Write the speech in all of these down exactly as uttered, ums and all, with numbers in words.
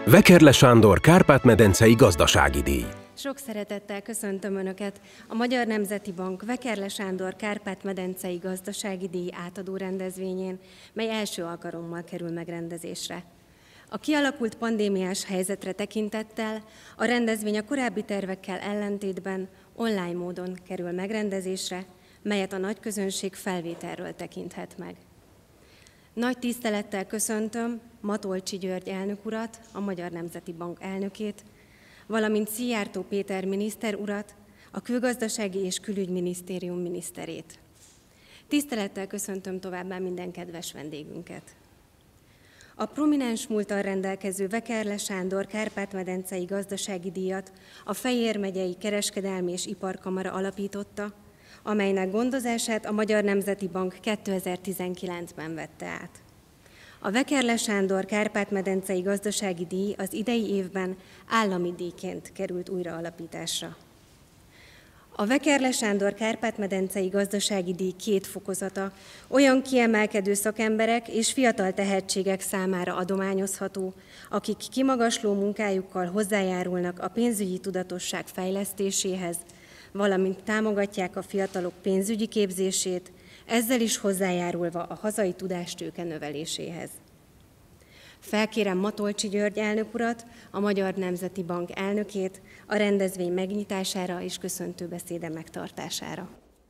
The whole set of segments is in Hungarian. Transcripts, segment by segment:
Vekerle Sándor Kárpát-medencei gazdasági díj. Sok szeretettel köszöntöm Önöket a Magyar Nemzeti Bank Vekerle Sándor Kárpát-medencei gazdasági díj átadó rendezvényén, mely első alkalommal kerül megrendezésre. A kialakult pandémiás helyzetre tekintettel a rendezvény a korábbi tervekkel ellentétben online módon kerül megrendezésre, melyet a nagyközönség felvételről tekinthet meg. Nagy tisztelettel köszöntöm Matolcsy György elnök urat, a Magyar Nemzeti Bank elnökét, valamint Szijjártó Péter miniszter urat, a Külgazdasági és Külügyminisztérium miniszterét. Tisztelettel köszöntöm továbbá minden kedves vendégünket. A prominens múlttal rendelkező Vekerle Sándor Kárpát-medencei gazdasági díjat a Fejér megyei Kereskedelmi és Iparkamara alapította, amelynek gondozását a Magyar Nemzeti Bank kétezer-tizenkilencben vette át. A Vekerle Sándor Kárpát-medencei gazdasági díj az idei évben állami díjként került újra alapításra. A Vekerle Sándor Kárpát-medencei gazdasági díj két fokozata olyan kiemelkedő szakemberek és fiatal tehetségek számára adományozható, akik kimagasló munkájukkal hozzájárulnak a pénzügyi tudatosság fejlesztéséhez, valamint támogatják a fiatalok pénzügyi képzését, ezzel is hozzájárulva a hazai tudástőke növeléséhez. Felkérem Matolcsy György elnök urat, a Magyar Nemzeti Bank elnökét a rendezvény megnyitására és köszöntőbeszéde megtartására.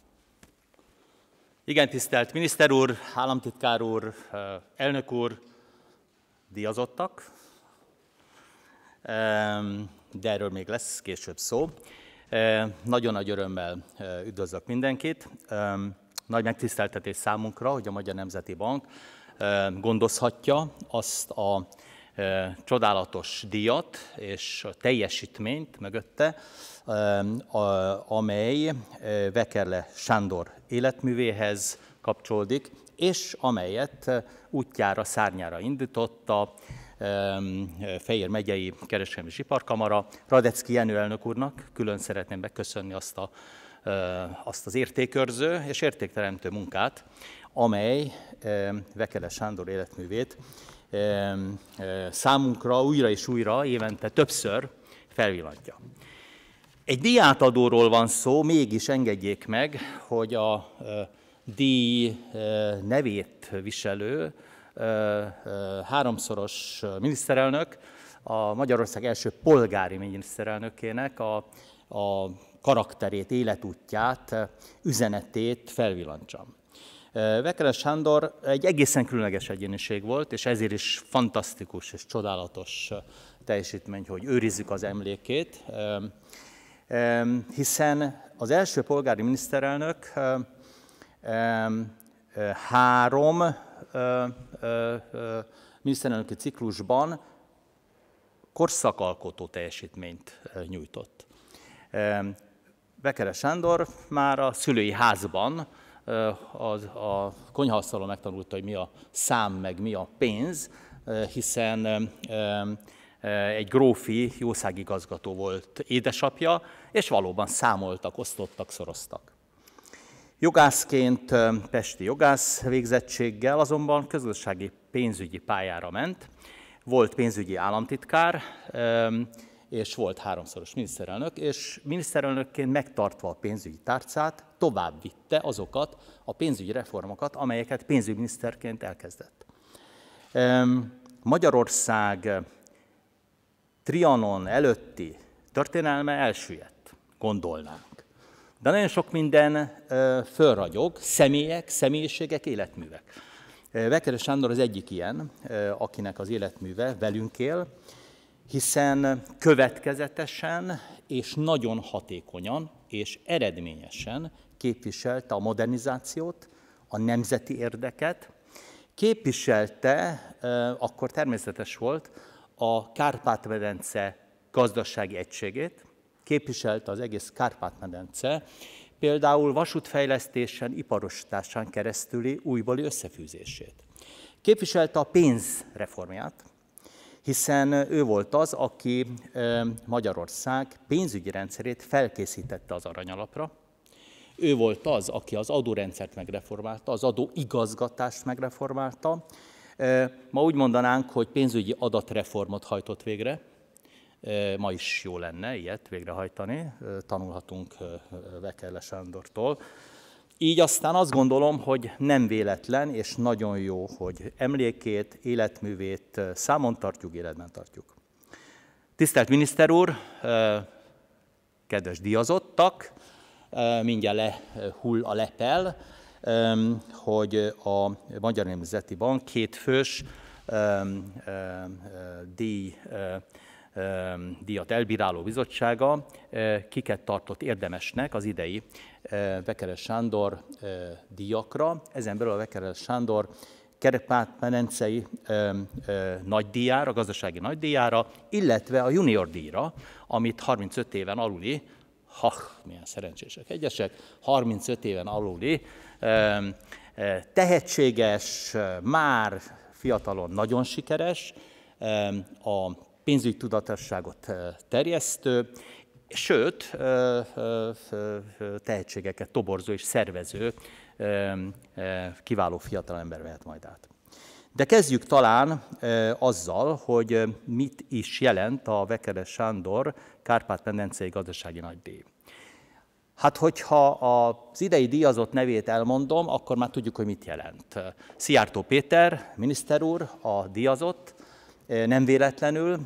Igen, tisztelt miniszter úr, államtitkár úr, elnök úr, díjazottak, de erről még lesz később szó. Nagyon nagy örömmel üdvözlök mindenkit. Nagy megtiszteltetés számunkra, hogy a Magyar Nemzeti Bank gondozhatja azt a csodálatos díjat és a teljesítményt mögötte, amely Vekerle Sándor életművéhez kapcsolódik, és amelyet útjára, szárnyára indította Fejér megyei Kereskedelmi és Iparkamara. Radecki Jenő elnök úrnak külön szeretném megköszönni azt, a, azt az értékőrző és értékteremtő munkát, amely Vekerle Sándor életművét számunkra újra és újra, évente többször felvillantja. Egy díjátadóról van szó, mégis engedjék meg, hogy a díj nevét viselő háromszoros miniszterelnök, a Magyarország első polgári miniszterelnökének a, a karakterét, életútját, üzenetét felvillantsam. Vekerle Sándor egy egészen különleges egyéniség volt, és ezért is fantasztikus és csodálatos teljesítmény, hogy őrizzük az emlékét, hiszen az első polgári miniszterelnök három miniszterelnöki ciklusban korszakalkotó teljesítményt nyújtott. Vekerle Sándor már a szülői házban az, a konyhaasztalon megtanulta, hogy mi a szám, meg mi a pénz, hiszen egy grófi jószágigazgató volt édesapja, és valóban számoltak, osztottak, szoroztak. Jogászként, pesti jogász végzettséggel azonban közgazdasági pénzügyi pályára ment, volt pénzügyi államtitkár, és volt háromszoros miniszterelnök, és miniszterelnökként megtartva a pénzügyi tárcát tovább vitte azokat a pénzügyi reformokat, amelyeket pénzügyminiszterként elkezdett. Magyarország Trianon előtti történelme elsüllyedt, gondolnánk. De nagyon sok minden fölragyog, személyek, személyiségek, életművek. Vekerle Sándor az egyik ilyen, akinek az életműve velünk él, hiszen következetesen és nagyon hatékonyan és eredményesen képviselte a modernizációt, a nemzeti érdeket, képviselte, akkor természetes volt, a Kárpát-medence gazdasági egységét, képviselte az egész Kárpát-medence, például vasútfejlesztésen, iparosításán keresztüli újbóli összefűzését. Képviselte a pénzreformját, hiszen ő volt az, aki Magyarország pénzügyi rendszerét felkészítette az aranyalapra. Ő volt az, aki az adórendszert megreformálta, az adóigazgatást megreformálta, Ma úgy mondanánk, hogy pénzügyi adatreformot hajtott végre. Ma is jó lenne ilyet végrehajtani, tanulhatunk Wekerle Sándortól. Így aztán azt gondolom, hogy nem véletlen, és nagyon jó, hogy emlékét, életművét számon tartjuk, életben tartjuk. Tisztelt miniszter úr, kedves díjazottak, mindjárt lehull a lepel, hogy a Magyar Nemzeti Bank kétfős díj, díjat elbíráló bizottsága kiket tartott érdemesnek az idei Wekerle Sándor díjakra. Ezen belül a Wekerle Sándor Kárpát-medencei nagydíjára, gazdasági nagydíjára, illetve a junior díjra, amit harmincöt éven aluli, ha, milyen szerencsések egyesek, harmincöt éven aluli tehetséges, már fiatalon nagyon sikeres, a pénzügyi tudatosságot terjesztő, sőt, tehetségeket toborzó és szervező kiváló fiatalember vehet majd át. De kezdjük talán azzal, hogy mit is jelent a Wekerle Sándor Kárpát-medencei gazdasági nagydíj. Hát, hogyha az idei díjazott nevét elmondom, akkor már tudjuk, hogy mit jelent. Szijjártó Péter, miniszter úr, a díjazott, nem véletlenül,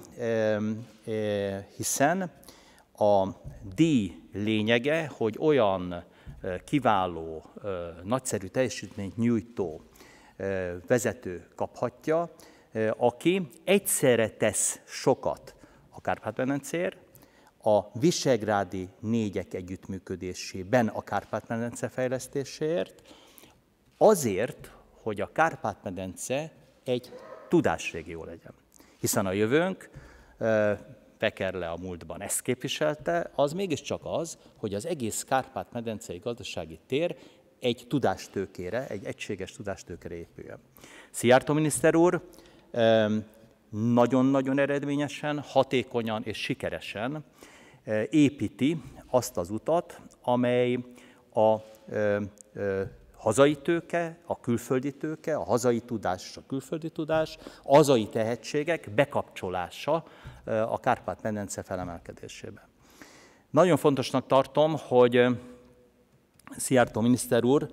hiszen a díj lényege, hogy olyan kiváló, nagyszerű teljesítményt nyújtó vezető kaphatja, aki egyszerre tesz sokat a Kárpát-medencéért, a visegrádi négyek együttműködésében a Kárpát-medence fejlesztéséért, azért, hogy a Kárpát-medence egy tudásrégió legyen. Hiszen a jövőnk, Wekerle a múltban ezt képviselte, az mégiscsak az, hogy az egész Kárpát-medencei gazdasági tér egy tudástőkére, egy egységes tudástőkére épüljön. Szijjártó miniszter úr nagyon-nagyon eredményesen, hatékonyan és sikeresen építi azt az utat, amely a hazai tőke, a külföldi tőke, a hazai tudás és a külföldi tudás, a hazai tehetségek bekapcsolása a Kárpát-medence felemelkedésébe. Nagyon fontosnak tartom, hogy Szijjártó miniszter úr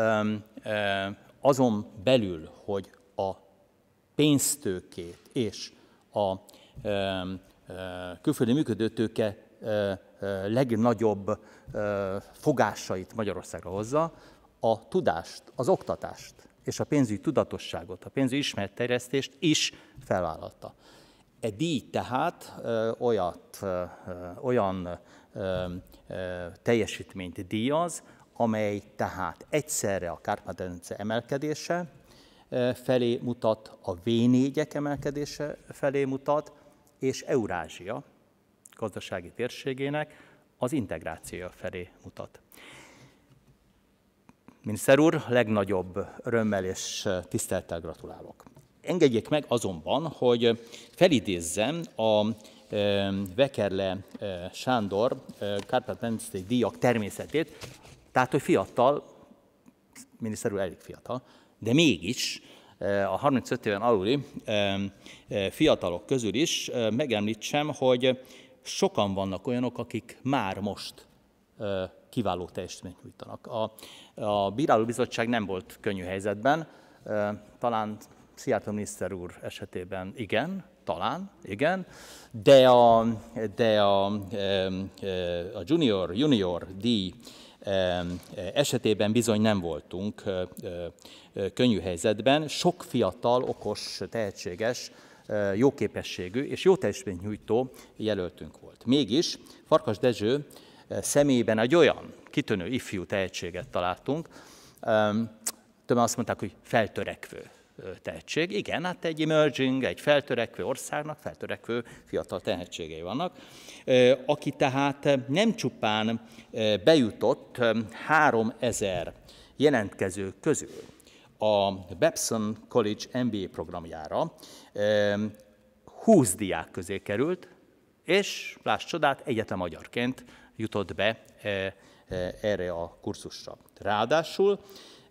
azon belül, hogy a pénztőkét és a külföldi működőtőke legnagyobb fogásait Magyarországra hozza, a tudást, az oktatást és a pénzügyi tudatosságot, a pénzügyi ismeretterjesztést is felvállalta. E díj tehát ö, olyat, ö, olyan ö, ö, teljesítményt díjaz, amely tehát egyszerre a Kárpát-medence emelkedése ö, felé mutat, a vé négyek emelkedése felé mutat, és Eurázsia gazdasági térségének az integrációja felé mutat. Miniszter úr, legnagyobb örömmel és tisztelettel gratulálok. Engedjék meg azonban, hogy felidézzem a Wekerle Sándor Kárpát-medencei díjak természetét, tehát, hogy fiatal, miniszter úr elég fiatal, de mégis a harmincöt éven aluli fiatalok közül is megemlítsem, hogy sokan vannak olyanok, akik már most kiváló teljesítményt nyújtanak. A, a bírálóbizottság nem volt könnyű helyzetben, talán Szijjártó miniszter úr esetében igen, talán, igen, de a, de a, a junior, junior díj esetében bizony nem voltunk könnyű helyzetben. Sok fiatal, okos, tehetséges, jó képességű és jó teljesítményt nyújtó jelöltünk volt. Mégis Farkas Dezső személyében egy olyan kitűnő ifjú tehetséget találtunk, többen azt mondták, hogy feltörekvő tehetség. Igen, hát egy emerging, egy feltörekvő országnak feltörekvő fiatal tehetségei vannak, aki tehát nem csupán bejutott háromezer jelentkező közül a Babson College em bé á programjára, húsz diák közé került, és láss csodát, egyetlen magyarként jutott be erre a kurzusra. Ráadásul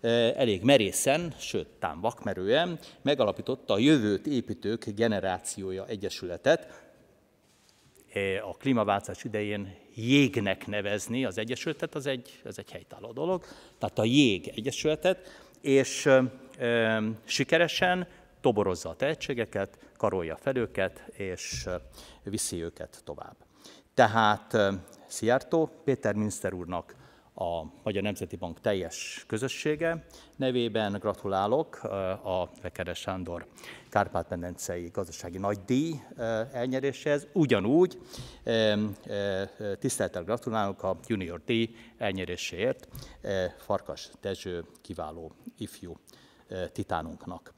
elég merészen, sőt, tám vakmerően megalapította a Jövőt Építők Generációja Egyesületet. A klímaváltozás idején jégnek nevezni az egyesületet, az egy, ez egy helytálló dolog. Tehát a Jég Egyesületet, és e, sikeresen toborozza a tehetségeket, karolja fel őket, és viszi őket tovább. Tehát Szijjártó Péter miniszter úrnak a Magyar Nemzeti Bank teljes közössége nevében gratulálok a Vekerle Sándor Kárpát-medencei gazdasági nagydíj elnyeréséhez. Ugyanúgy tisztelettel gratulálok a junior díj elnyeréséért Farkas Dezső kiváló ifjú titánunknak.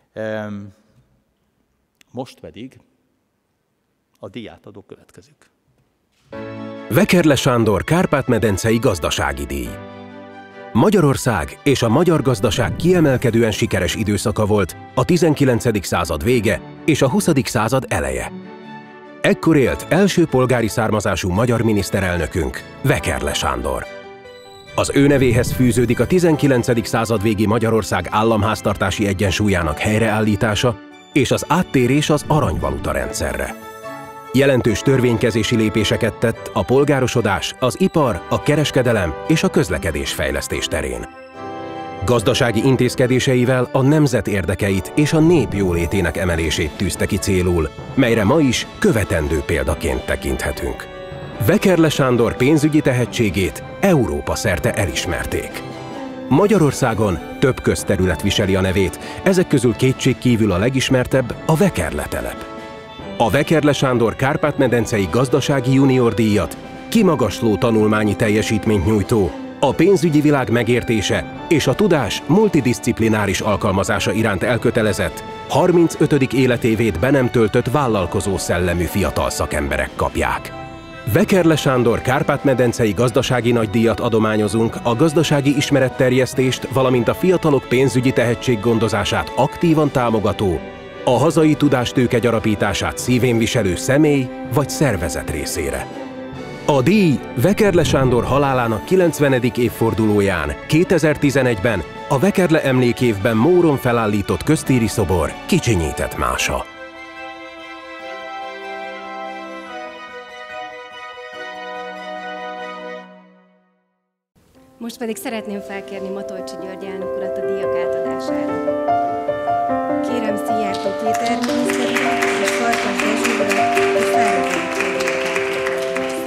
Most pedig a díjátadó következik. Vekerle Sándor Kárpát-medencei gazdasági díj. Magyarország és a magyar gazdaság kiemelkedően sikeres időszaka volt a tizenkilencedik század vége és a huszadik század eleje. Ekkor élt első polgári származású magyar miniszterelnökünk, Vekerle Sándor. Az ő nevéhez fűződik a tizenkilencedik század végi Magyarország államháztartási egyensúlyának helyreállítása és az áttérés az aranyvaluta rendszerre. Jelentős törvénykezési lépéseket tett a polgárosodás, az ipar, a kereskedelem és a közlekedés fejlesztés terén. Gazdasági intézkedéseivel a nemzet érdekeit és a nép jólétének emelését tűzte ki célul, melyre ma is követendő példaként tekinthetünk. Vekerle Sándor pénzügyi tehetségét Európa szerte elismerték. Magyarországon több közterület viseli a nevét, ezek közül kétségkívül a legismertebb a Vekerle telep. A Vekerle Sándor Kárpát-medencei gazdasági junior díjat kimagasló tanulmányi teljesítményt nyújtó, a pénzügyi világ megértése és a tudás multidisciplináris alkalmazása iránt elkötelezett, harmincötödik életévét be nem töltött vállalkozó szellemű fiatal szakemberek kapják. Vekerle Sándor Kárpát-medencei gazdasági nagydíjat adományozunk a gazdasági ismeretterjesztést, valamint a fiatalok pénzügyi tehetséggondozását aktívan támogató, a hazai tudástőke gyarapítását szívén viselő személy vagy szervezet részére. A díj Vekerle Sándor halálának kilencvenedik évfordulóján kétezer-tizenegyben a Vekerle emlékévben Móron felállított köztéri szobor kicsinyített mása. Most pedig szeretném felkérni Matolcsy György elnök urat a díjak átadására. Kérem Szijjártó Péter miniszter urat és Farkas Dezső urat, hogy felvezetjék a díjak átadásához.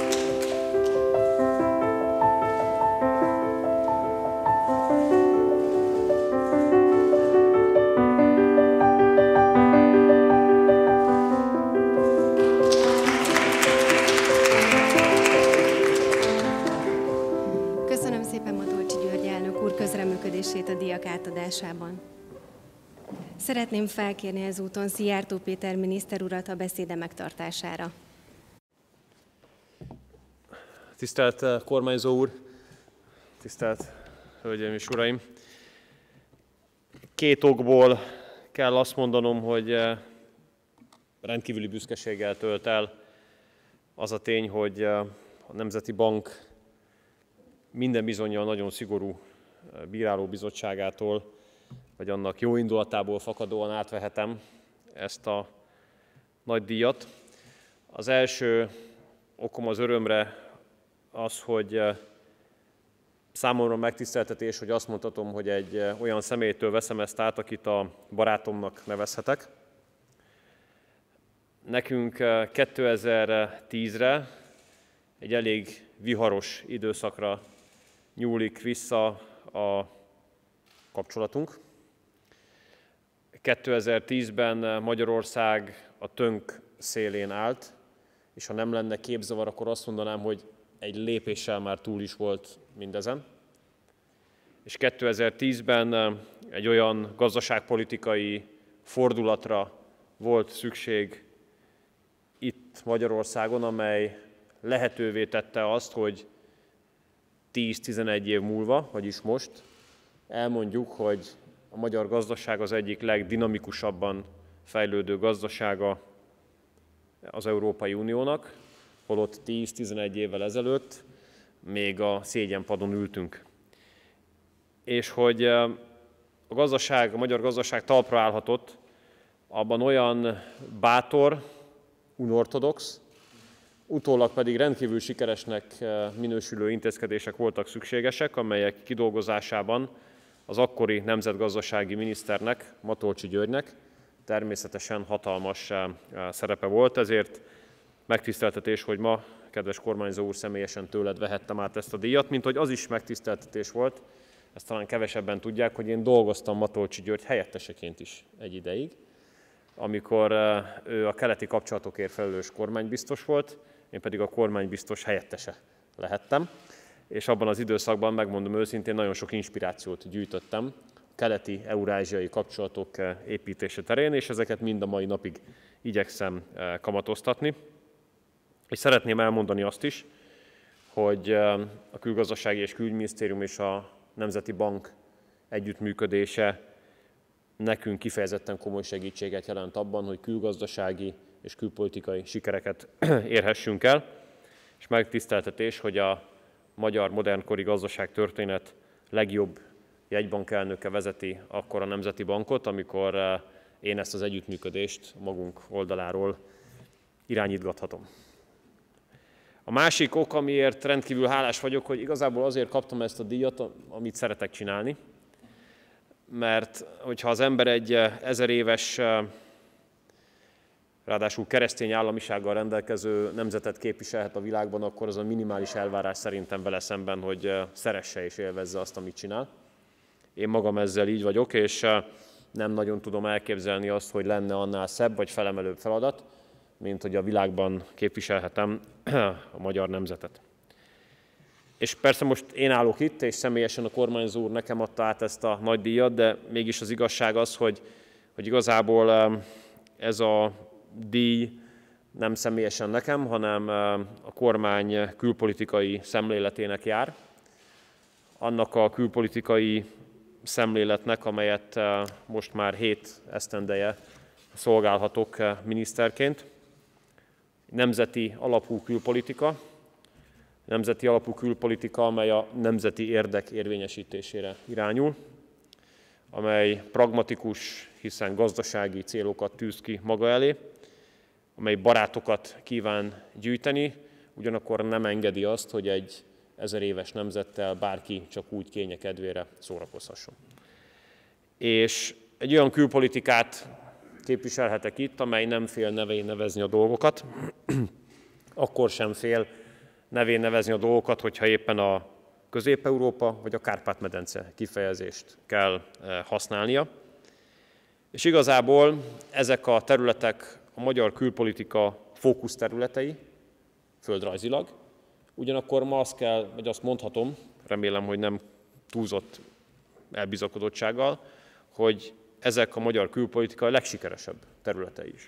Köszönöm szépen Matolcsy György elnök úr közreműködését a díjak átadásában. Szeretném felkérni ezúton Szijjártó Péter miniszter urat a beszéde megtartására. Tisztelt kormányzó úr, tisztelt hölgyeim és uraim! Két okból kell azt mondanom, hogy rendkívüli büszkeséggel tölt el az a tény, hogy a Nemzeti Bank minden bizonnyal nagyon szigorú bírálóbizottságától, vagy annak jó indulatából fakadóan átvehetem ezt a nagy díjat. Az első okom az örömre az, hogy számomra megtiszteltetés, hogy azt mondhatom, hogy egy olyan személytől veszem ezt át, akit a barátomnak nevezhetek. Nekünk kétezer-tízre egy elég viharos időszakra nyúlik vissza a kapcsolatunk. kétezer-tízben Magyarország a tönk szélén állt, és ha nem lenne képzavar, akkor azt mondanám, hogy egy lépéssel már túl is volt mindezen. És kétezer-tízben egy olyan gazdaságpolitikai fordulatra volt szükség itt Magyarországon, amely lehetővé tette azt, hogy tíz-tizenegy év múlva, vagyis most elmondjuk, hogy a magyar gazdaság az egyik legdinamikusabban fejlődő gazdasága az Európai Uniónak, holott tíz-tizenegy évvel ezelőtt még a szégyenpadon ültünk. és hogy a gazdaság, a magyar gazdaság talpra állhatott, abban olyan bátor, unortodox, utólag pedig rendkívül sikeresnek minősülő intézkedések voltak szükségesek, amelyek kidolgozásában az akkori nemzetgazdasági miniszternek, Matolcsy Györgynek természetesen hatalmas szerepe volt, ezért megtiszteltetés, hogy ma, kedves kormányzó úr, személyesen tőled vehettem át ezt a díjat, mint hogy az is megtiszteltetés volt, ezt talán kevesebben tudják, hogy én dolgoztam Matolcsy György helyetteseként is egy ideig, amikor ő a keleti kapcsolatokért felelős kormánybiztos volt, én pedig a kormánybiztos helyettese lehettem, és abban az időszakban, megmondom őszintén, nagyon sok inspirációt gyűjtöttem a keleti eurázsiai kapcsolatok építése terén, és ezeket mind a mai napig igyekszem kamatoztatni. És szeretném elmondani azt is, hogy a Külgazdasági és Külügyminisztérium és a Nemzeti Bank együttműködése nekünk kifejezetten komoly segítséget jelent abban, hogy külgazdasági és külpolitikai sikereket érhessünk el, és megtiszteltetés, hogy a magyar modernkori gazdaságtörténet legjobb jegybankelnöke vezeti akkor a Nemzeti Bankot, amikor én ezt az együttműködést magunk oldaláról irányítgathatom. A másik ok, amiért rendkívül hálás vagyok, hogy igazából azért kaptam ezt a díjat, amit szeretek csinálni, mert hogyha az ember egy ezer éves, ráadásul keresztény államisággal rendelkező nemzetet képviselhet a világban, akkor az a minimális elvárás szerintem vele szemben, hogy szeresse és élvezze azt, amit csinál. Én magam ezzel így vagyok, és nem nagyon tudom elképzelni azt, hogy lenne annál szebb vagy felemelőbb feladat, mint hogy a világban képviselhetem a magyar nemzetet. És persze most én állok itt, és személyesen a kormányzó úr nekem adta át ezt a nagy díjat, de mégis az igazság az, hogy, hogy igazából ez a díj nem személyesen nekem, hanem a kormány külpolitikai szemléletének jár. Annak a külpolitikai szemléletnek, amelyet most már hét esztendeje szolgálhatok miniszterként. Nemzeti alapú külpolitika, nemzeti alapú külpolitika, amely a nemzeti érdek érvényesítésére irányul, amely pragmatikus, hiszen gazdasági célokat tűz ki maga elé, amely barátokat kíván gyűjteni, ugyanakkor nem engedi azt, hogy egy ezer éves nemzettel bárki csak úgy kénye kedvére szórakozhasson. És egy olyan külpolitikát képviselhetek itt, amely nem fél nevén nevezni a dolgokat, akkor sem fél nevén nevezni a dolgokat, hogyha éppen a Közép-Európa vagy a Kárpát-medence kifejezést kell használnia. És igazából ezek a területek a magyar külpolitika fókuszterületei, földrajzilag, ugyanakkor ma azt kell, vagy azt mondhatom, remélem, hogy nem túlzott elbizakodottsággal, hogy ezek a magyar külpolitika legsikeresebb területei is.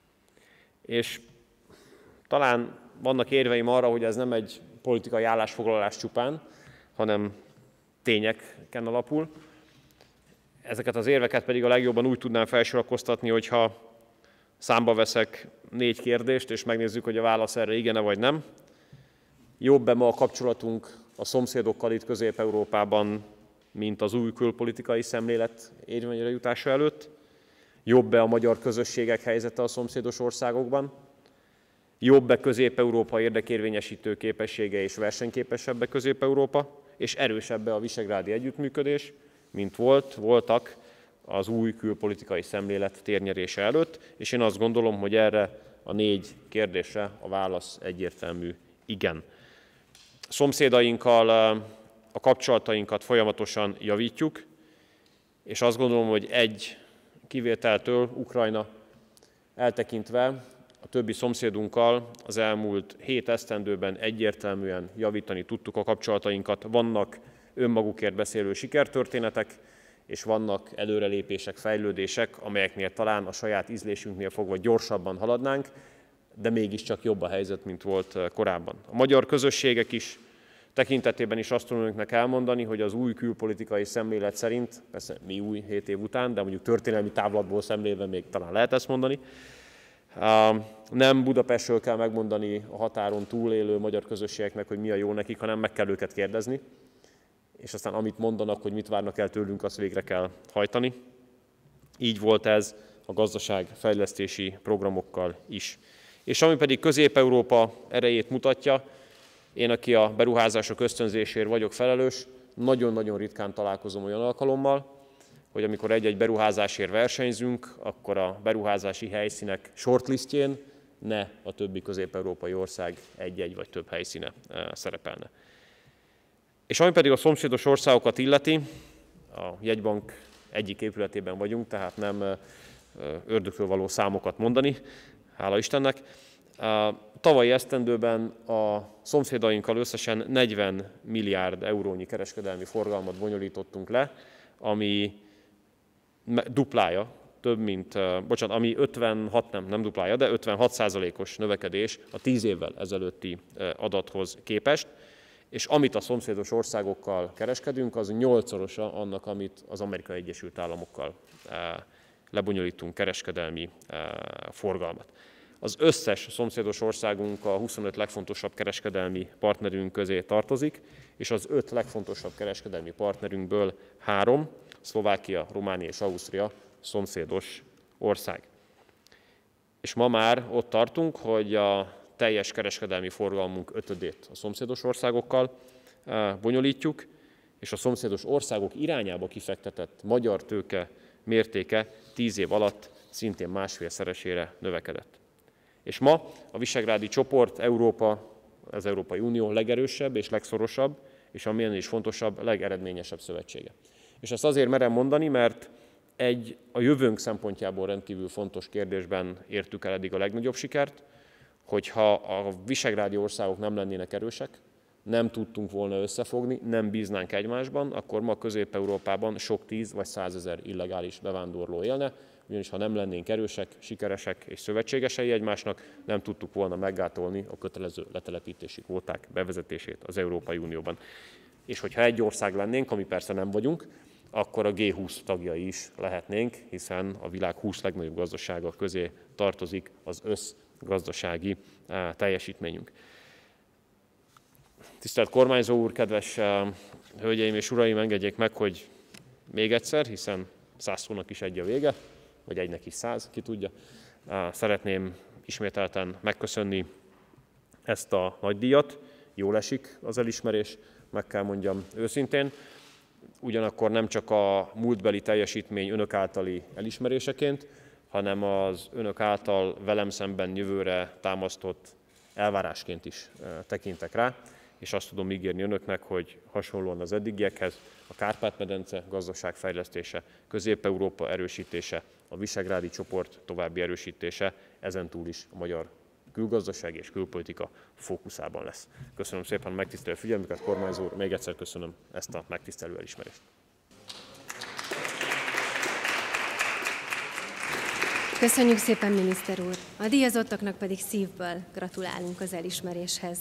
És talán vannak érveim arra, hogy ez nem egy politikai állásfoglalás csupán, hanem tényeken alapul. Ezeket az érveket pedig a legjobban úgy tudnám felsorakoztatni, hogyha számba veszek négy kérdést, és megnézzük, hogy a válasz erre igen-e vagy nem. Jobb-e ma a kapcsolatunk a szomszédokkal itt Közép-Európában, mint az új külpolitikai szemlélet érvényre jutása előtt? Jobb-e a magyar közösségek helyzete a szomszédos országokban? Jobb-e Közép-Európa érdekérvényesítő képessége és versenyképesebb-e Közép-Európa? És erősebb-e a visegrádi együttműködés, mint volt, voltak az új külpolitikai szemlélet térnyerése előtt? És én azt gondolom, hogy erre a négy kérdésre a válasz egyértelmű igen. A szomszédainkkal a kapcsolatainkat folyamatosan javítjuk, és azt gondolom, hogy egy kivételtől, Ukrajna eltekintve, a többi szomszédunkkal az elmúlt hét esztendőben egyértelműen javítani tudtuk a kapcsolatainkat. Vannak önmagukért beszélő sikertörténetek, és vannak előrelépések, fejlődések, amelyeknél talán a saját ízlésünknél fogva gyorsabban haladnánk, de mégiscsak jobb a helyzet, mint volt korábban. A magyar közösségek is tekintetében is azt tudom önöknek elmondani, hogy az új külpolitikai szemlélet szerint, persze mi új hét év után, de mondjuk történelmi távlatból szemlélve még talán lehet ezt mondani, nem Budapestről kell megmondani a határon túlélő magyar közösségeknek, hogy mi a jó nekik, hanem meg kell őket kérdezni. és aztán amit mondanak, hogy mit várnak el tőlünk, azt végre kell hajtani. Így volt ez a gazdaságfejlesztési programokkal is. És ami pedig Közép-Európa erejét mutatja, én, aki a beruházások ösztönzésért vagyok felelős, nagyon-nagyon ritkán találkozom olyan alkalommal, hogy amikor egy-egy beruházásért versenyzünk, akkor a beruházási helyszínek shortlistjén ne a többi közép-európai ország egy-egy vagy több helyszíne szerepelne. És ami pedig a szomszédos országokat illeti, a jegybank egyik épületében vagyunk, tehát nem ördögtől való számokat mondani, hála Istennek. Tavalyi esztendőben a szomszédainkkal összesen negyven milliárd eurónyi kereskedelmi forgalmat bonyolítottunk le, ami duplája, több mint, bocsánat, ami ötvenhat, nem, nem duplája, de ötvenhat százalékos növekedés a tíz évvel ezelőtti adathoz képest, és amit a szomszédos országokkal kereskedünk, az nyolcszorosa annak, amit az Amerikai Egyesült Államokkal lebonyolítunk kereskedelmi forgalmat. Az összes szomszédos országunk a huszonöt legfontosabb kereskedelmi partnerünk közé tartozik, és az öt legfontosabb kereskedelmi partnerünkből három, Szlovákia, Románia és Ausztria szomszédos ország. És ma már ott tartunk, hogy a teljes kereskedelmi forgalmunk ötödét a szomszédos országokkal bonyolítjuk, és a szomszédos országok irányába kifektetett magyar tőke mértéke tíz év alatt szintén másfélszeresére növekedett. És ma a Visegrádi csoport Európa, az Európai Unió legerősebb és legszorosabb, és amilyen is fontosabb, legeredményesebb szövetsége. És ezt azért merem mondani, mert egy a jövőnk szempontjából rendkívül fontos kérdésben értük el eddig a legnagyobb sikert, hogyha a visegrádi országok nem lennének erősek, nem tudtunk volna összefogni, nem bíznánk egymásban, akkor ma Közép-Európában sok tíz vagy százezer illegális bevándorló élne, ugyanis ha nem lennénk erősek, sikeresek és szövetségesei egymásnak, nem tudtuk volna meggátolni a kötelező letelepítési kvóták bevezetését az Európai Unióban. És hogyha egy ország lennénk, ami persze nem vagyunk, akkor a G húsz tagjai is lehetnénk, hiszen a világ húsz legnagyobb gazdasága közé tartozik az összgazdasági teljesítményünk. Tisztelt kormányzó úr, kedves hölgyeim és uraim, engedjék meg, hogy még egyszer, hiszen száz szónak is egy a vége, vagy egynek is száz, ki tudja. Szeretném ismételten megköszönni ezt a nagy díjat. Jól esik az elismerés, meg kell mondjam őszintén. Ugyanakkor nem csak a múltbeli teljesítmény önök általi elismeréseként, hanem az önök által velem szemben jövőre támasztott elvárásként is tekintek rá, és azt tudom ígérni önöknek, hogy hasonlóan az eddigiekhez a Kárpát-medence gazdaságfejlesztése, Közép-Európa erősítése, a visegrádi csoport további erősítése, ezentúl is a magyar külgazdaság és külpolitika fókuszában lesz. Köszönöm szépen a megtisztelő figyelmüket, kormányzó úr, még egyszer köszönöm ezt a megtisztelő elismerést. Köszönjük szépen, miniszter úr! A díjazottaknak pedig szívből gratulálunk az elismeréshez.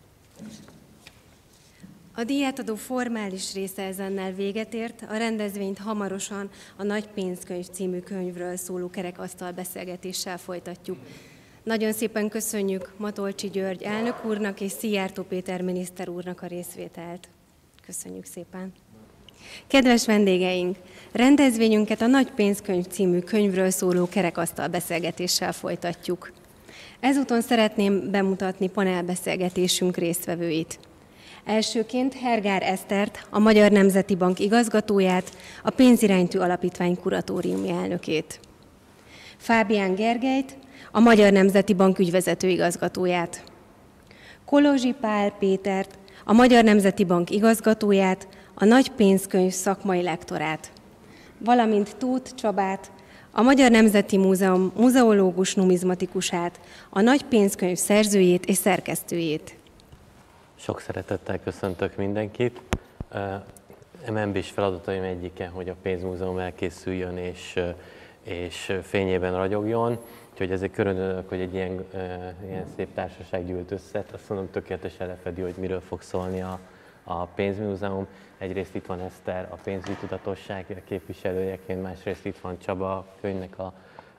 A díjátadó formális része ezennel véget ért, a rendezvényt hamarosan a Nagy pénzkönyv című könyvről szóló kerekasztal beszélgetéssel folytatjuk. Nagyon szépen köszönjük Matolcsy György elnök úrnak és Szijjártó Péter miniszter úrnak a részvételt. Köszönjük szépen! Kedves vendégeink, rendezvényünket a Nagy pénzkönyv című könyvről szóló kerekasztal beszélgetéssel folytatjuk. Ezúton szeretném bemutatni panelbeszélgetésünk résztvevőit. Elsőként Hergár Esztert, a Magyar Nemzeti Bank igazgatóját, a Pénziránytű Alapítvány kuratóriumi elnökét. Fábián Gergelyt, a Magyar Nemzeti Bank ügyvezető igazgatóját. Kolozsi Pál Pétert, a Magyar Nemzeti Bank igazgatóját, a Nagy pénzkönyv szakmai lektorát, valamint Tóth Csabát, a Magyar Nemzeti Múzeum muzeológus numizmatikusát, a Nagy pénzkönyv szerzőjét és szerkesztőjét. Sok szeretettel köszöntök mindenkit. em en bé-s feladataim egyike, hogy a pénzmúzeum elkészüljön és, és fényében ragyogjon. Úgyhogy ezért külön örülök, hogy egy ilyen, ilyen szép társaság gyűlt össze. Azt mondom, tökéletesen lefedi, hogy miről fog szólni a, a pénzmúzeum. Egyrészt itt van Eszter, a pénzügyi tudatosság képviselőjeként, másrészt itt van Csaba, a könyvnek a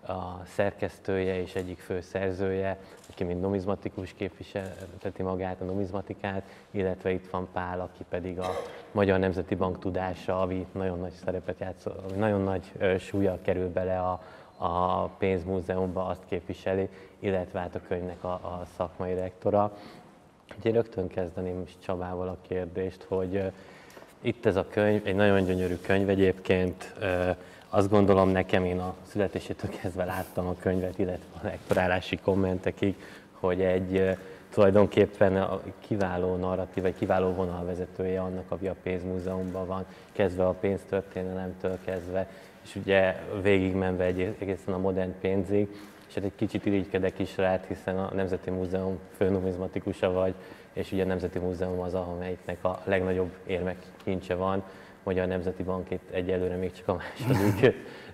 a szerkesztője és egyik fő szerzője, aki mint numizmatikus képviselteti magát, a numizmatikát, illetve itt van Pál, aki pedig a Magyar Nemzeti Bank tudása, ami nagyon nagy szerepet játszol, ami nagyon nagy súllyal kerül bele a, a pénzmúzeumba, azt képviseli, illetve hát a könyvnek a, a szakmai rektora. Úgyhogy rögtön kezdeném is Csabával a kérdést, hogy uh, itt ez a könyv, egy nagyon gyönyörű könyv egyébként, uh, azt gondolom nekem, én a születésétől kezdve láttam a könyvet, illetve a lektorálási kommentekig, hogy egy uh, tulajdonképpen a kiváló narratív, vagy kiváló vonalvezetője annak, ami a pénzmúzeumban van, kezdve a pénztörténelemtől kezdve, és ugye végigmenve egy, egészen a modern pénzig, és hát egy kicsit irigykedek is rád, hiszen a Nemzeti Múzeum főnumizmatikusa vagy, és ugye a Nemzeti Múzeum az, amelyiknek a legnagyobb érmekincse van, Magyar Nemzeti Bank itt egyelőre még csak a második.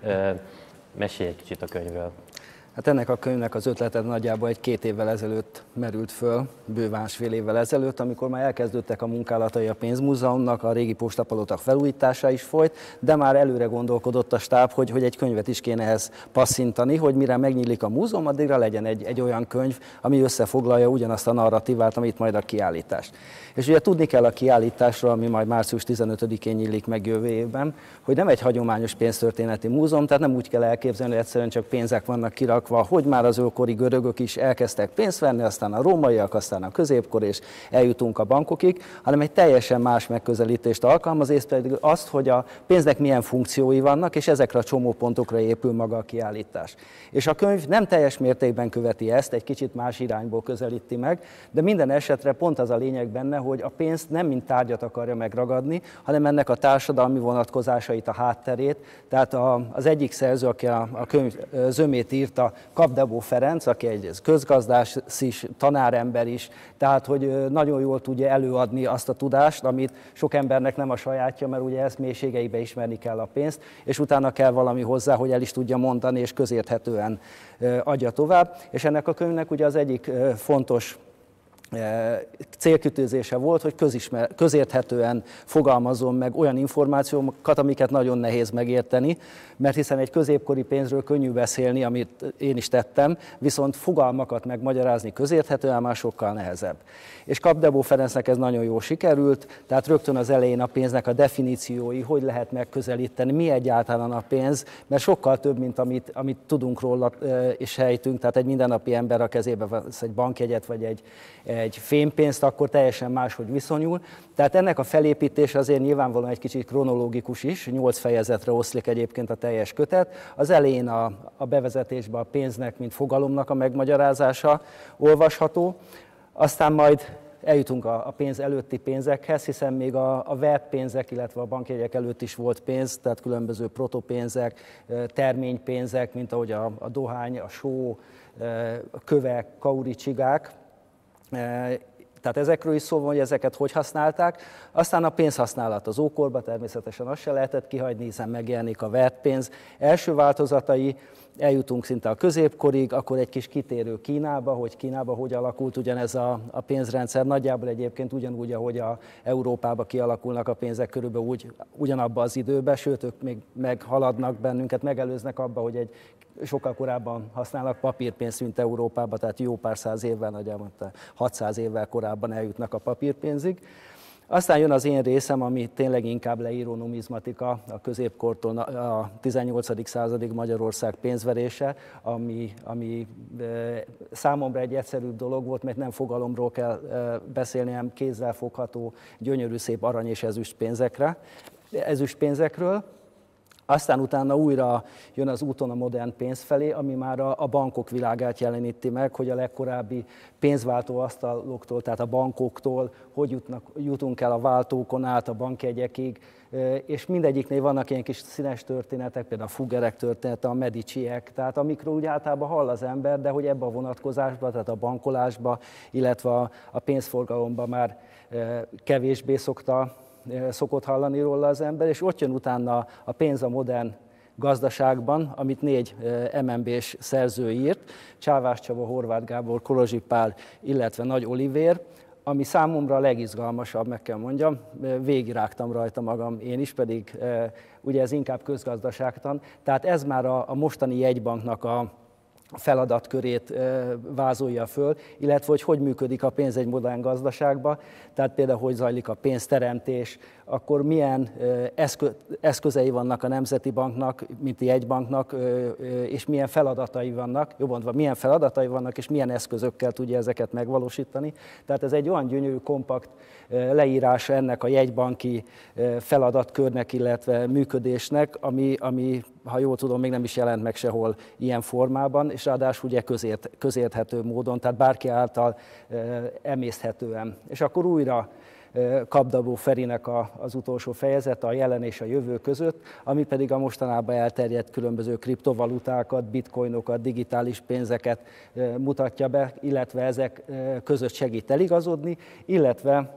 Mesélj egy kicsit a könyvről. Hát ennek a könyvnek az ötlete nagyjából egy két évvel ezelőtt merült föl, bő másfél évvel ezelőtt, amikor már elkezdődtek a munkálatai a pénzmúzeumnak, a régi postapalotak felújítása is folyt, de már előre gondolkodott a stáb, hogy, hogy egy könyvet is kéne ehhez passzintani, hogy mire megnyílik a múzeum, addigra legyen egy, egy olyan könyv, ami összefoglalja ugyanazt a narratívát, amit majd a kiállítás. És ugye tudni kell a kiállításról, ami majd március tizenötödikén nyílik meg jövő évben, hogy nem egy hagyományos pénztörténeti múzeum, tehát nem úgy kell elképzelni, hogy egyszerűen csak pénzek vannak kirakva, hogy már az ókori görögök is elkezdtek pénzt venni, aztán a rómaiak, aztán a középkor, és eljutunk a bankokig, hanem egy teljesen más megközelítést alkalmaz, és pedig azt, hogy a pénznek milyen funkciói vannak, és ezekre a csomópontokra épül maga a kiállítás. És a könyv nem teljes mértékben követi ezt, egy kicsit más irányból közelíti meg, de minden esetre pont az a lényeg benne, hogy a pénzt nem mint tárgyat akarja megragadni, hanem ennek a társadalmi vonatkozásait, a hátterét. Tehát a, az egyik szerző, aki a, a könyv zömét írta, Kapdebó Ferenc, aki egy közgazdász is, tanárember is, tehát hogy nagyon jól tudja előadni azt a tudást, amit sok embernek nem a sajátja, mert ugye ezt mélységeibe ismerni kell a pénzt, és utána kell valami hozzá, hogy el is tudja mondani, és közérthetően adja tovább. És ennek a könyvnek ugye az egyik fontos célkitűzése volt, hogy közismer, közérthetően fogalmazom meg olyan információkat, amiket nagyon nehéz megérteni, mert hiszen egy középkori pénzről könnyű beszélni, amit én is tettem, viszont fogalmakat megmagyarázni közérthetően már sokkal nehezebb. És Kapdebó Ferencnek ez nagyon jól sikerült, tehát rögtön az elején a pénznek a definíciói, hogy lehet megközelíteni, mi egyáltalán a pénz, mert sokkal több, mint amit, amit tudunk róla és sejtünk, tehát egy mindennapi ember a kezébe vesz egy bankjegyet, vagy egy, egy fémpénzt, akkor teljesen máshogy viszonyul. Tehát ennek a felépítése azért nyilvánvalóan egy kicsit kronológikus is, nyolc fejezetre oszlik egyébként a teljes kötet. Az elején a, a bevezetésben a pénznek, mint fogalomnak a megmagyarázása olvasható, aztán majd eljutunk a, a pénz előtti pénzekhez, hiszen még a, a vert pénzek, illetve a bankjegyek előtt is volt pénz, tehát különböző protopénzek, terménypénzek, mint ahogy a, a dohány, a só, a kövek, kauricsigák. Tehát ezekről is szó van, hogy ezeket hogy használták. Aztán a pénzhasználat az ókorban, természetesen azt se lehetett kihagyni, hiszen megjelenik a vert pénz. Első változatai, eljutunk szinte a középkorig, akkor egy kis kitérő Kínába, hogy Kínában hogy alakult ugyanez a, a pénzrendszer. Nagyjából egyébként ugyanúgy, ahogy a Európában kialakulnak a pénzek, körülbelül úgy, ugyanabban az időben, sőt, ők még meghaladnak bennünket, megelőznek abba, hogy egy sokkal korábban használnak papírpénzt, mint Európában, tehát jó pár száz évvel, nagyjából hatszáz évvel korábban eljutnak a papírpénzig. Aztán jön az én részem, ami tényleg inkább leíró numizmatika, a középkortól a tizennyolcadik századig Magyarország pénzverése, ami, ami számomra egy egyszerűbb dolog volt, mert nem fogalomról kell beszélni, hanem kézzel fogható, gyönyörű, szép arany és ezüst pénzekre, ezüst pénzekről. Aztán utána újra jön az úton a modern pénz felé, ami már a, a bankok világát jeleníti meg, hogy a legkorábbi pénzváltó asztaloktól, tehát a bankoktól, hogy jutnak, jutunk el a váltókon át a bankjegyekig, és mindegyiknél vannak ilyen kis színes történetek, például a Fuggerek története, a Mediciek, tehát amikről úgy általában hall az ember, de hogy ebben a vonatkozásban, tehát a bankolásban, illetve a, a pénzforgalomban már kevésbé szokta szokott hallani róla az ember, és ott jön utána a pénz a modern gazdaságban, amit négy em en bé-s szerző írt, Csávás Csaba, Horváth Gábor, Kolozsi Pál, illetve Nagy Olivér, ami számomra a legizgalmasabb, meg kell mondjam, végigrágtam rajta magam én is, pedig ugye ez inkább közgazdaságtan. Tehát ez már a, a mostani jegybanknak a feladatkörét vázolja föl, illetve hogy hogy működik a pénz egy modern gazdaságban, tehát például hogy zajlik a pénzteremtés, akkor milyen eszközei vannak a Nemzeti Banknak, mint a jegybanknak, és milyen feladatai vannak, jobban mondva, milyen feladatai vannak, és milyen eszközökkel tudja ezeket megvalósítani. Tehát ez egy olyan gyönyörű, kompakt leírása ennek a jegybanki feladatkörnek, illetve működésnek, ami, ami, ha jól tudom, még nem is jelent meg sehol ilyen formában, és ráadásul ugye közért, közérthető módon, tehát bárki által emészthetően. És akkor újra Kapdabó Ferinek a, az utolsó fejezete, a jelen és a jövő között, ami pedig a mostanában elterjedt különböző kriptovalutákat, bitcoinokat, digitális pénzeket mutatja be, illetve ezek között segít eligazodni, illetve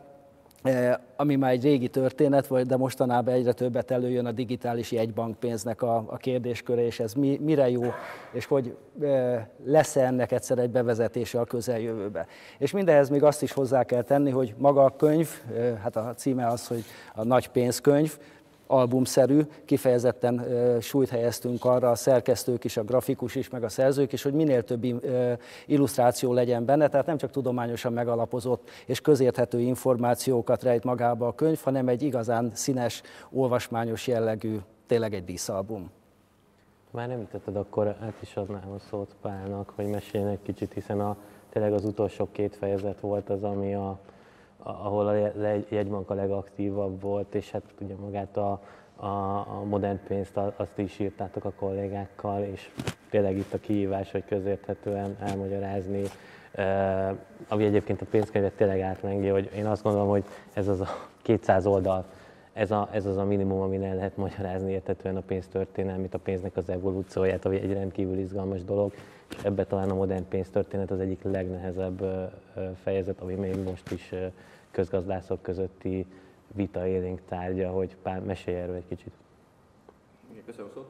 ami már egy régi történet volt, de mostanában egyre többet előjön a digitális jegybankpénznek a, a kérdésköre, és ez mi, mire jó, és hogy lesz-e ennek egyszer egy bevezetése a közeljövőbe. És mindehhez még azt is hozzá kell tenni, hogy maga a könyv, hát a címe az, hogy a nagy pénzkönyv, albumszerű, kifejezetten uh, súlyt helyeztünk arra, a szerkesztők is, a grafikus is, meg a szerzők is, hogy minél több uh, illusztráció legyen benne, tehát nem csak tudományosan megalapozott és közérthető információkat rejt magába a könyv, hanem egy igazán színes, olvasmányos jellegű, tényleg egy díszalbum. Már nem tetted, akkor át is adnám a szót Pálnak, hogy meséljen egy kicsit, hiszen a, tényleg az utolsó két fejezet volt az, ami a ahol a jegybank a legaktívabb volt, és hát ugye magát a, a, a modern pénzt azt is írtátok a kollégákkal, és tényleg itt a kihívás, hogy közérthetően elmagyarázni, eh, ami egyébként a pénzkönyvet tényleg átmengi, hogy én azt gondolom, hogy ez az a kétszáz oldal, ez, a, ez az a minimum, amin el lehet magyarázni érthetően a pénztörténelmét, a pénznek az evolúcióját, ami egy rendkívül izgalmas dolog, és ebbe talán a modern pénztörténet az egyik legnehezebb fejezet, ami még most is közgazdászok közötti vita élénk tárgya, hogy Pál, mesélj erről egy kicsit. Köszönöm szót.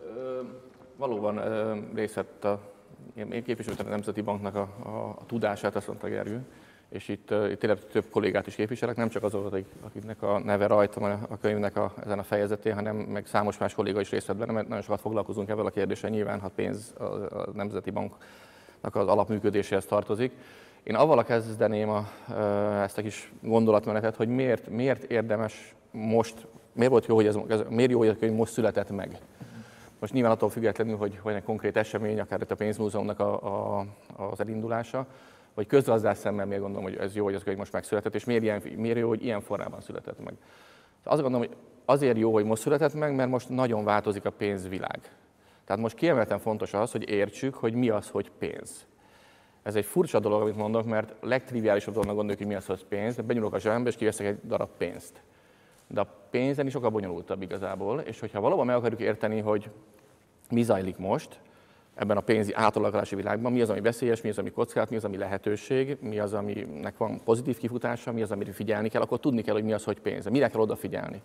Valóban részt vett a, én képviseltem a Nemzeti Banknak a, a, a tudását, azt mondta Gergő, és itt, itt tényleg több kollégát is képviselek, nem csak azokat, akiknek a neve rajta van a könyvnek a, ezen a fejezetén, hanem meg számos más kolléga is részt vett benne, mert nagyon sokat foglalkozunk ezzel a kérdéssel, nyilván, ha pénz a, a Nemzeti Banknak az alapműködéséhez tartozik. Én avval kezdeném a, ezt a kis gondolatmenetet, hogy miért, miért érdemes most, miért volt jó, hogy ez, miért jó, hogy a könyv most született meg. Most nyilván attól függetlenül, hogy, hogy egy konkrét esemény, akár itt a pénzmúzeumnak a, a, az elindulása, vagy közgazdász szemmel miért gondolom, hogy ez jó, hogy ez könyv most megszületett, és miért, ilyen, miért jó, hogy ilyen formában született meg. Azt gondolom, hogy azért jó, hogy most született meg, mert most nagyon változik a pénzvilág. Tehát most kiemelten fontos az, hogy értsük, hogy mi az, hogy pénz. Ez egy furcsa dolog, amit mondok, mert a legtriviálisabb dolognak gondoljuk, hogy mi az, hogy pénz, de benyúlok a zsebembe, és kiveszek egy darab pénzt. De a pénzen is sokkal bonyolultabb igazából, és hogyha valóban meg akarjuk érteni, hogy mi zajlik most ebben a pénzi átalakulási világban, mi az, ami veszélyes, mi az, ami kockázat, mi az, ami lehetőség, mi az, aminek van pozitív kifutása, mi az, amire figyelni kell, akkor tudni kell, hogy mi az, hogy pénz, mire kell odafigyelni.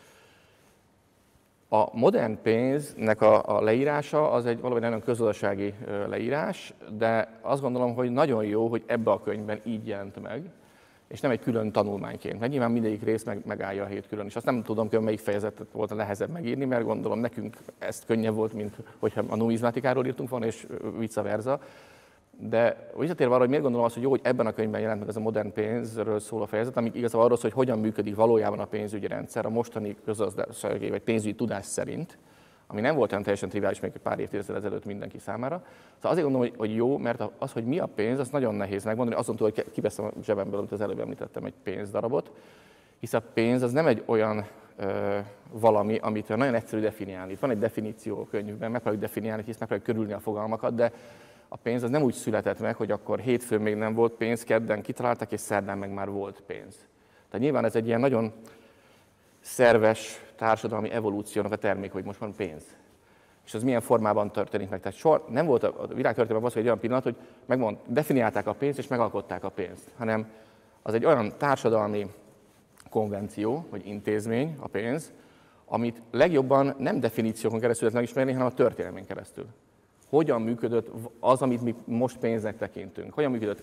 A modern pénznek a, a leírása az egy valami nagyon közgazdasági leírás, de azt gondolom, hogy nagyon jó, hogy ebbe a könyvben így jelent meg, és nem egy külön tanulmányként. Mert nyilván mindegyik rész meg, megállja a hét külön, és azt nem tudom, hogy melyik fejezetet volt a nehezebb megírni, mert gondolom nekünk ez könnyebb volt, mint hogyha a numizmatikáról írtunk volna, és vice versa. De visszatérve arra, hogy miért gondolom azt, hogy jó, hogy ebben a könyvben jelent meg ez a modern pénzről szóló fejezet, ami igazából arról szól, hogy hogyan működik valójában a pénzügyi rendszer a mostani közgazdasági vagy pénzügyi tudás szerint, ami nem volt olyan teljesen triviális még pár évtizeddel ezelőtt mindenki számára. Szóval azért gondolom, hogy jó, mert az, hogy mi a pénz, az nagyon nehéz megmondani, azon túl, hogy kiveszem a zsebemből, amit az előbb említettem, egy pénzdarabot, hisz a pénz az nem egy olyan ö, valami, amit nagyon egyszerű definiálni. Itt van egy definíció a könyvben, megpróbáljuk definiálni, hisz megpróbáljuk körülni a fogalmakat, de a pénz az nem úgy született meg, hogy akkor hétfőn még nem volt pénz, kedden kitaláltak, és szerdán meg már volt pénz. Tehát nyilván ez egy ilyen nagyon szerves társadalmi evolúciónak a termék, hogy most van pénz. És az milyen formában történik meg. Tehát soha nem volt a világtörténelemben az, hogy egy olyan pillanat, hogy megmond, definiálták a pénzt és megalkották a pénzt, hanem az egy olyan társadalmi konvenció, vagy intézmény, a pénz, amit legjobban nem definíciókon keresztül lehet megismerni, hanem a történelmén keresztül. Hogyan működött az, amit mi most pénznek tekintünk? Hogyan működött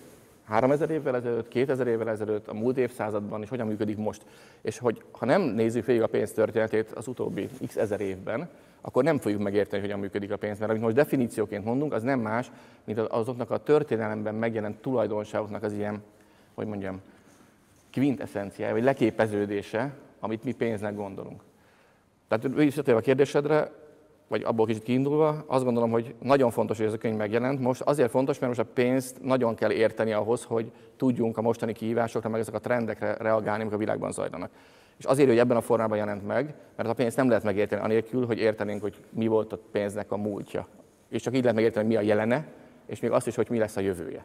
háromezer évvel ezelőtt, kétezer évvel ezelőtt, a múlt évszázadban, és hogyan működik most. És hogy ha nem nézzük végig a pénz történetét az utóbbi x ezer évben, akkor nem fogjuk megérteni, hogyan működik a pénz. Mert amit most definícióként mondunk, az nem más, mint azoknak a történelemben megjelent tulajdonságoknak az ilyen, hogy mondjam, quintessenciája, vagy leképeződése, amit mi pénznek gondolunk. Tehát visszatérve a kérdésedre, vagy abból kicsit kiindulva, azt gondolom, hogy nagyon fontos, hogy ez a könyv megjelent. Most azért fontos, mert most a pénzt nagyon kell érteni ahhoz, hogy tudjunk a mostani kihívásokra, meg ezek a trendekre reagálni, amik a világban zajlanak. És azért, hogy ebben a formában jelent meg, mert a pénzt nem lehet megérteni anélkül, hogy értenénk, hogy mi volt a pénznek a múltja. És csak így lehet megérteni, hogy mi a jelene, és még azt is, hogy mi lesz a jövője.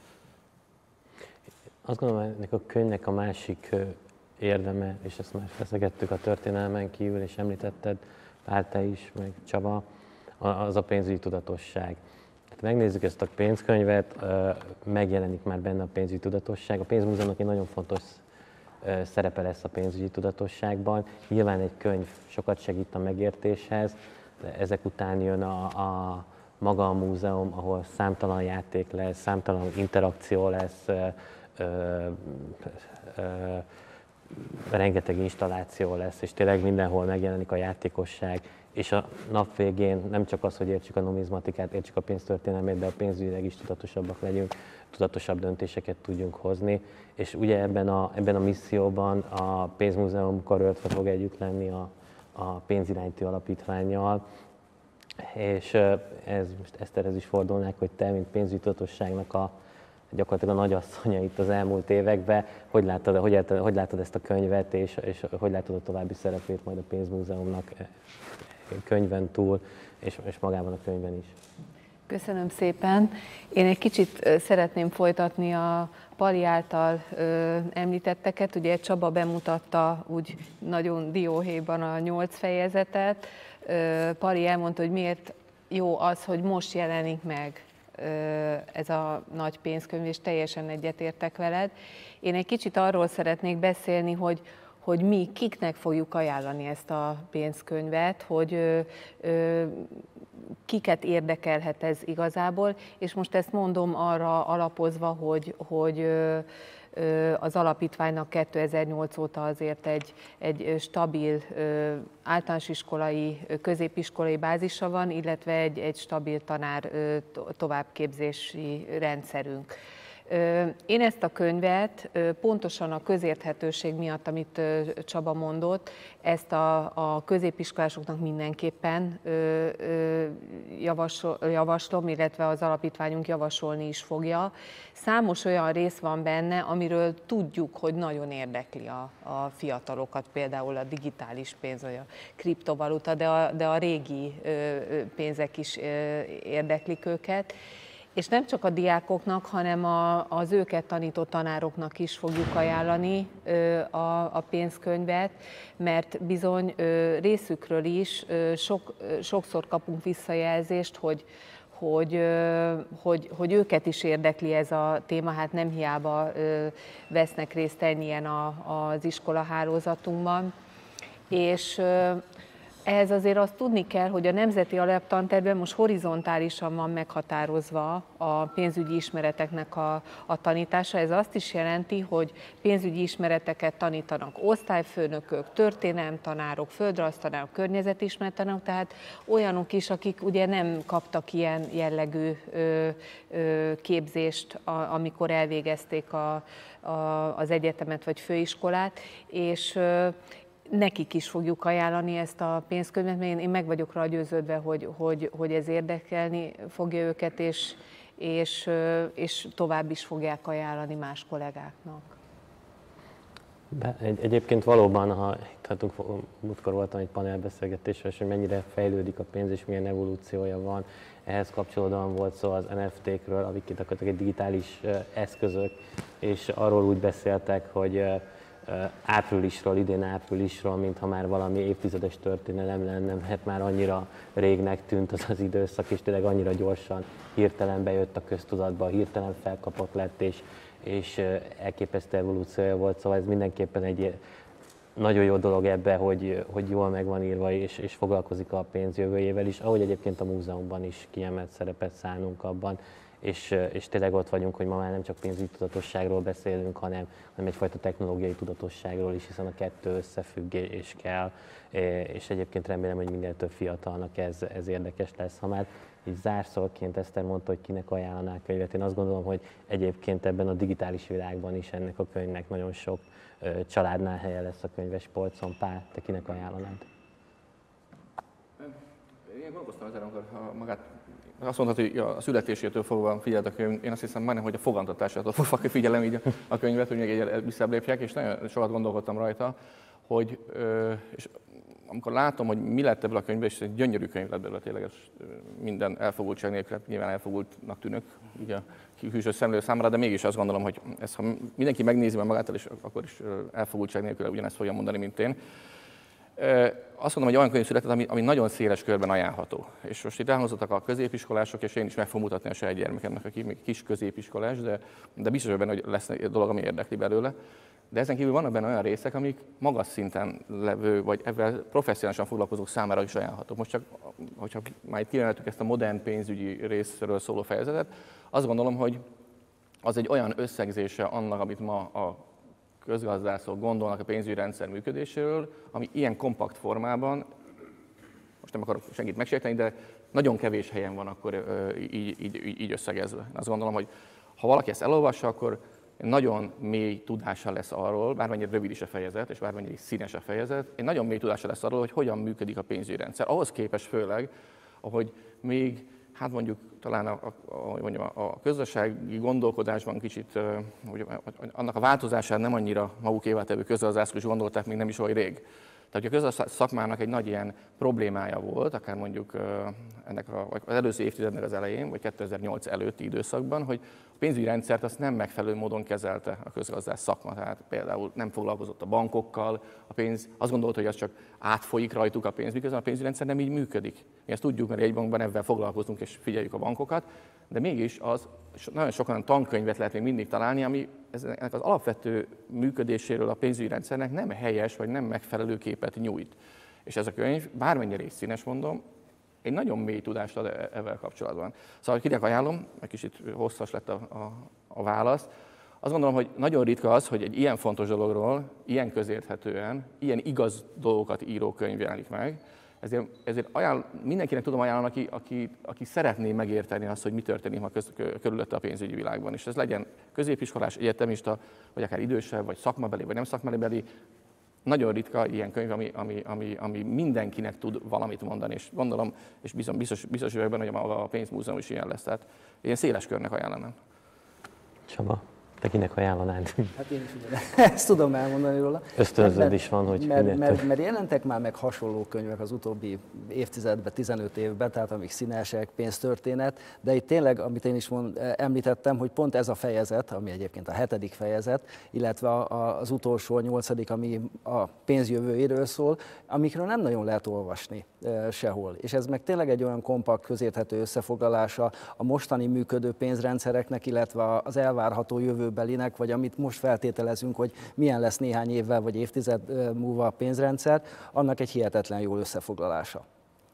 Azt gondolom, hogy ennek a könyvnek a másik érdeme, és ezt már feszegettük a történelmen kívül, és említetted, Pál, te is, meg Csaba, az a pénzügyi tudatosság. Tehát megnézzük ezt a pénzkönyvet, megjelenik már benne a pénzügyi tudatosság. A pénzmúzeumnak egy nagyon fontos szerepe lesz a pénzügyi tudatosságban. Nyilván egy könyv sokat segít a megértéshez, de ezek után jön a, a maga a múzeum, ahol számtalan játék lesz, számtalan interakció lesz, ö, ö, ö, rengeteg installáció lesz, és tényleg mindenhol megjelenik a játékosság, és a nap végén nem csak az, hogy értsük a numizmatikát, értsük a pénztörténelmét, de a pénzügyileg is tudatosabbak legyünk, tudatosabb döntéseket tudjunk hozni, és ugye ebben a, ebben a misszióban a pénzmúzeum karöltve fog együtt lenni a, a pénzirányító alapítvánnyal, és ez, most Eszterhez is fordulnák, hogy te, mint pénzügyi tudatosságnak a gyakorlatilag a nagyasszonya itt az elmúlt években, hogy látod, hogy, hogy látod ezt a könyvet, és, és hogy látod a további szerepét majd a pénzmúzeumnak könyven túl, és, és magában a könyvben is. Köszönöm szépen. Én egy kicsit szeretném folytatni a Pali által ö, említetteket. Ugye Csaba bemutatta úgy nagyon dióhéjban a nyolc fejezetet. Ö, Pali elmondta, hogy miért jó az, hogy most jelenik meg ez a nagy pénzkönyv, és teljesen egyetértek veled. Én egy kicsit arról szeretnék beszélni, hogy, hogy mi kiknek fogjuk ajánlani ezt a pénzkönyvet, hogy ö, ö, kiket érdekelhet ez igazából, és most ezt mondom arra alapozva, hogy, hogy ö, az alapítványnak kétezer-nyolc óta azért egy, egy stabil általános iskolai, középiskolai bázisa van, illetve egy, egy stabil tanár továbbképzési rendszerünk. Én ezt a könyvet pontosan a közérthetőség miatt, amit Csaba mondott, ezt a, a középiskolásoknak mindenképpen javasol, javaslom, illetve az alapítványunk javasolni is fogja. Számos olyan rész van benne, amiről tudjuk, hogy nagyon érdekli a, a fiatalokat, például a digitális pénz, vagy a kriptovaluta, de a, de a régi pénzek is érdeklik őket. És nem csak a diákoknak, hanem a, az őket tanító tanároknak is fogjuk ajánlani a, a pénzkönyvet, mert bizony részükről is sok, sokszor kapunk visszajelzést, hogy, hogy, hogy, hogy őket is érdekli ez a téma, hát nem hiába vesznek részt ennyien az iskolahálózatunkban. És ehhez azért azt tudni kell, hogy a Nemzeti Alaptantervben most horizontálisan van meghatározva a pénzügyi ismereteknek a, a tanítása. Ez azt is jelenti, hogy pénzügyi ismereteket tanítanak osztályfőnökök, történelemtanárok, földrajztanárok, környezetismerettanárok, tehát olyanok is, akik ugye nem kaptak ilyen jellegű ö, ö, képzést, a, amikor elvégezték a, a, az egyetemet vagy főiskolát, és ö, nekik is fogjuk ajánlani ezt a pénzkönyvet, mert én meg vagyok rá győződve, hogy, hogy, hogy ez érdekelni fogja őket, és, és, és tovább is fogják ajánlani más kollégáknak. Be, egy, egyébként valóban, ha itt múltkor voltam egy panelbeszélgetésre, és hogy mennyire fejlődik a pénz, és milyen evolúciója van, ehhez kapcsolódóan volt szó az en ef té-kről, amik egy digitális eszközök, és arról úgy beszéltek, hogy áprilisról, idén áprilisról, mintha már valami évtizedes történelem lenne, mert már annyira régnek tűnt az az időszak, és tényleg annyira gyorsan hirtelen bejött a köztudatba, hirtelen felkapott lett, és, és elképesztő evolúciója volt, szóval ez mindenképpen egy nagyon jó dolog ebbe, hogy, hogy jól meg van írva, és, és foglalkozik a pénz jövőjével is, ahogy egyébként a múzeumban is kiemelt szerepet szánunk abban, és, és tényleg ott vagyunk, hogy ma már nem csak pénzügyi tudatosságról beszélünk, hanem, hanem egyfajta technológiai tudatosságról is, hiszen a kettő összefügg és kell, és egyébként remélem, hogy minél több fiatalnak ez, ez érdekes lesz. Ha már így zárszóként Eszter mondta, hogy kinek ajánlaná a könyvet, én azt gondolom, hogy egyébként ebben a digitális világban is ennek a könyvnek nagyon sok családnál helye lesz a könyves polcon. Pál, te kinek ajánlanád? Én gondolkoztam ezen, amikor magát azt mondhatod, hogy a születésétől fogva figyeld a könyv, én azt hiszem majdnem, hogy a fogantatásától fogva figyelem így a könyvet, hogy még egy visszább lépjek, és nagyon sokat gondolkodtam rajta, hogy és amikor látom, hogy mi lett ebből a könyvből, és egy gyönyörű könyv lett belőle, tényleg minden elfogultság nélkül, nyilván elfogultnak tűnök így a külső szemlélő számára, de mégis azt gondolom, hogy ezt, ha mindenki megnézi meg magától, és akkor is elfogultság nélkül ugyanezt fogja mondani, mint én. Azt mondom, hogy olyan könyv született, ami, ami nagyon széles körben ajánlható. És most itt elhangzottak a középiskolások, és én is meg fogom mutatni a saját gyermekemnek, aki még kis középiskolás, de, de biztos, hogy benne, hogy lesz egy dolog, ami érdekli belőle. De ezen kívül vannak benne olyan részek, amik magas szinten levő, vagy ebben professzionálisan foglalkozók számára is ajánlhatók. Most csak, hogyha már itt kiemeltük ezt a modern pénzügyi részről szóló fejezetet, azt gondolom, hogy az egy olyan összegzése annak, amit ma a közgazdászok gondolnak a pénzügyi rendszer működéséről, ami ilyen kompakt formában, most nem akarok senkit megsérteni, de nagyon kevés helyen van akkor így, így, így összegezve. Azt gondolom, hogy ha valaki ezt elolvassa, akkor nagyon mély tudása lesz arról, bármennyire rövid is a fejezet, és bármennyire is színes a fejezet, egy nagyon mély tudása lesz arról, hogy hogyan működik a pénzügyi rendszer. Ahhoz képest főleg, ahogy még, hát mondjuk talán a, a, a, mondjam, a közösségi gondolkodásban kicsit, hogy annak a változását nem annyira magukévá tevő közgazdászok is gondolták, még nem is olyan rég. Tehát a közös szakmának egy nagy ilyen problémája volt, akár mondjuk ennek a, vagy az előző évtizednek az elején, vagy kétezer-nyolc előtti időszakban, hogy a pénzügyi rendszert azt nem megfelelő módon kezelte a közgazdász szakma. Tehát például nem foglalkozott a bankokkal, a pénz, azt gondolta, hogy az csak átfolyik rajtuk a pénz, miközben a pénzügyi rendszer nem így működik. Mi ezt tudjuk, mert egy bankban ebben foglalkozunk és figyeljük a bankokat, de mégis az, nagyon sokan tankönyvet lehet még mindig találni, ami ennek az alapvető működéséről a pénzügyi rendszernek nem helyes, vagy nem megfelelő képet nyújt. És ez a könyv, bármennyire is színes mondom, egy nagyon mély tudást ad ezzel kapcsolatban. Szóval kinek ajánlom, egy kicsit hosszas lett a, a, a válasz. Azt gondolom, hogy nagyon ritka az, hogy egy ilyen fontos dologról, ilyen közérthetően, ilyen igaz dolgokat író könyv jelenik meg. Ezért, ezért ajánl, mindenkinek tudom ajánlani, aki, aki, aki szeretné megérteni azt, hogy mi történik ma köz, körülötte a pénzügyi világban. És ez legyen középiskolás, egyetemista, vagy akár idősebb, vagy szakmabeli, vagy nem szakmabeli. Nagyon ritka ilyen könyv, ami, ami, ami, ami mindenkinek tud valamit mondani, és gondolom, és biztos, biztos, biztos vagyok benne, hogy a pénzmúzeum is ilyen lesz. Tehát ilyen széles körnek ajánlanám. Csaba, te kinek ajánlanád? Hát én is ugyan, ezt tudom elmondani róla. Ösztönződ is van, hogy mert, mert, mert, mert jelentek már meg hasonló könyvek az utóbbi évtizedben, tizenöt évben, tehát amik színesek, pénztörténet, de itt tényleg, amit én is mond, említettem, hogy pont ez a fejezet, ami egyébként a hetedik fejezet, illetve az utolsó, a nyolcadik, ami a pénzjövőjéről szól, amikről nem nagyon lehet olvasni sehol. És ez meg tényleg egy olyan kompakt, közérthető összefoglalása a mostani működő pénzrendszereknek, illetve az elvárható jövőbelinek, vagy amit most feltételezünk, hogy milyen lesz néhány évvel vagy évtized múlva a pénzrendszer, annak egy hihetetlen jó összefoglalása.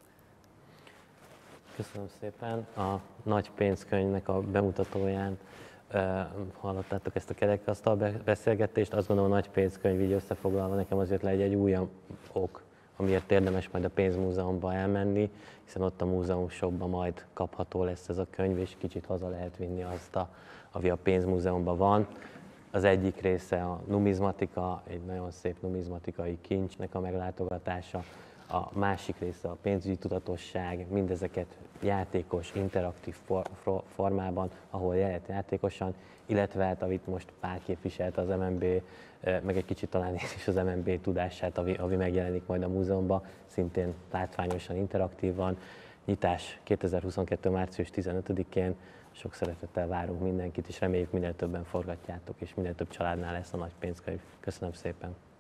Köszönöm szépen. A nagy pénzkönyvnek a bemutatóján uh, hallottátok ezt a kerekasztal beszélgetést. Azt gondolom, a nagy pénzkönyv így összefoglalva nekem azért le egy, egy újabb ok, amiért érdemes majd a pénzmúzeumba elmenni, hiszen ott a múzeum shopban majd kapható lesz ez a könyv, és kicsit haza lehet vinni azt, a, ami a pénzmúzeumban van. Az egyik része a numizmatika, egy nagyon szép numizmatikai kincsnek a meglátogatása, a másik része a pénzügyi tudatosság, mindezeket játékos, interaktív for, for, formában, ahol lehet játékosan, illetve hát, amit most Pál képviselt az em en bé, meg egy kicsit talán is az em en bé tudását, ami, ami megjelenik majd a múzeumban, szintén látványosan, interaktívan. Nyitás kétezer-huszonkettő. március tizenötödikén. Sok szeretettel várunk mindenkit, és reméljük minél többen forgatjátok, és minél több családnál lesz a nagy pénzkönyv. Köszönöm szépen!